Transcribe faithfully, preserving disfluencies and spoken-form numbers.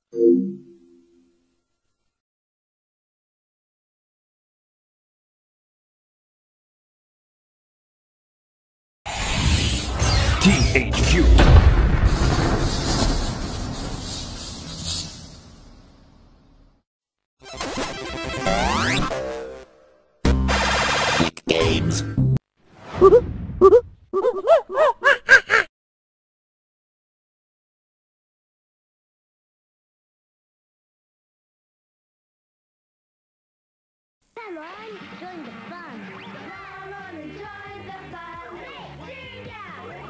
T H Q. Games. Come on, join the fun. Come on and join the fun. Cheer down.